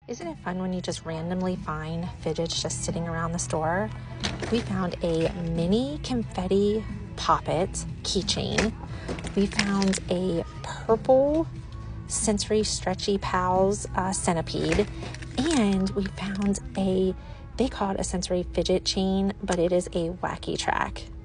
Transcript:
Isn't it fun when you just randomly find fidgets just sitting around the store? We found a mini confetti poppet keychain. We found a purple sensory stretchy pals centipede, and we found they call it a sensory fidget chain, but it is a wacky track.